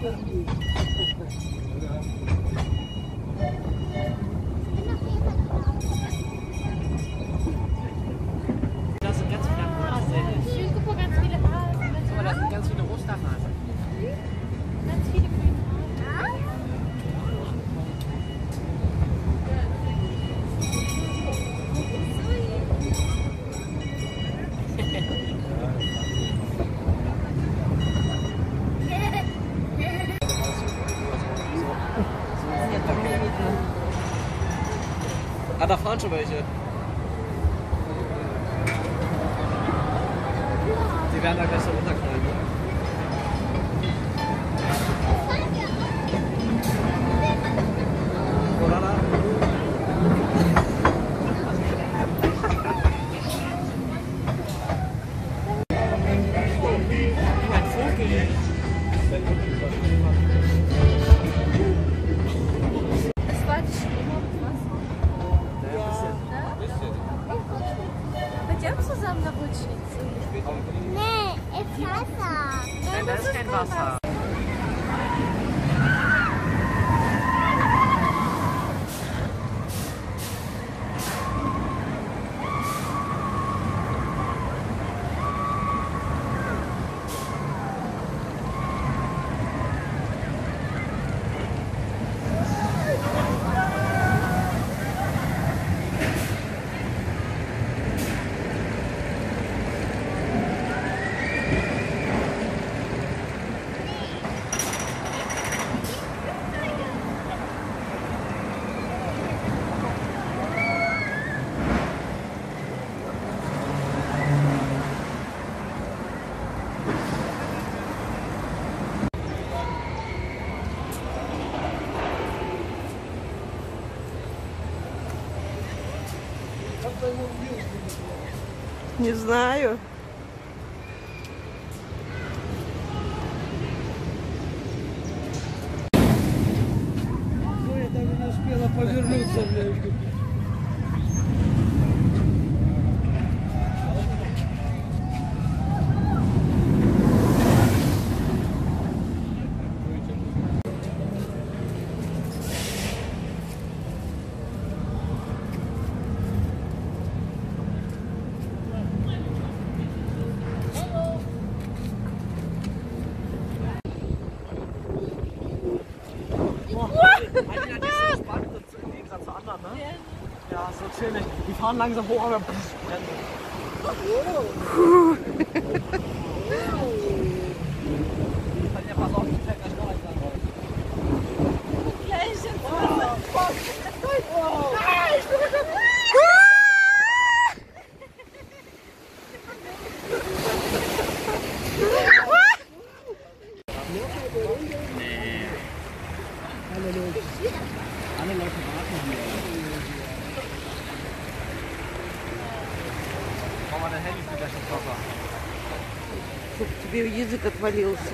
Da sind ganz viele Hasen. Schön, guck mal, ganz viele Hasen. Guck mal, da sind ganz viele Osterhasen. Ganz viele grüne Hasen. Ah, da fahren schon welche. Die werden da gleich so runterknallen. Ne? Oder da? Ein Vogel. Das war die Stimme, was? Пойдем zusammen на ручницу? Nee, ist Wasser. Nein, da ist kein Wasser. Не знаю. Я даже не успела повернуться, блядь. Ja, so chillig. Die fahren langsam hoch, aber brennen. Ja, pass auf, die fällt gleich noch eins an euch. Alle Leute warten hier. Mach mal dein Handy wieder schon Wasser. Чтоб тебе язык отвалился.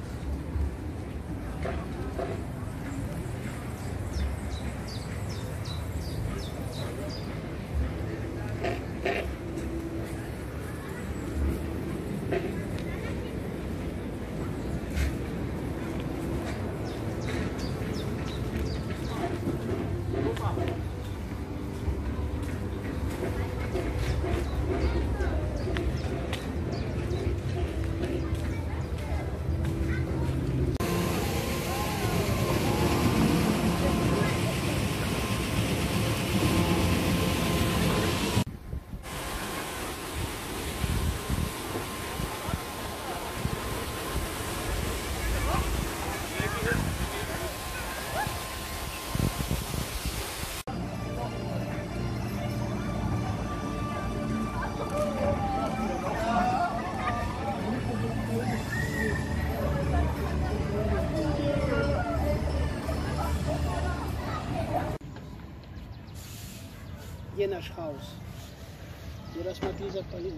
Jenaš haus. Teraz ma ti zapalili.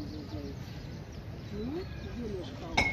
Jenaš haus.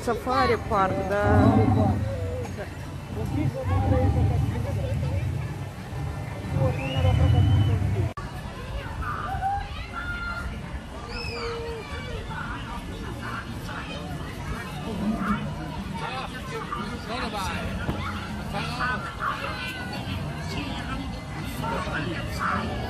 Сафари-парк, да. Вот здесь вот надо это как вот, ну, надо прокатиться здесь. 说了吧，